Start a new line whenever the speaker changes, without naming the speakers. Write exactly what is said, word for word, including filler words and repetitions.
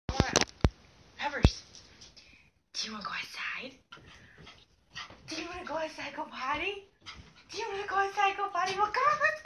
What? Peppers. Do you want to go outside? Do you want to go outside, go potty? Do you want to go outside, go potty? Well, come on, let's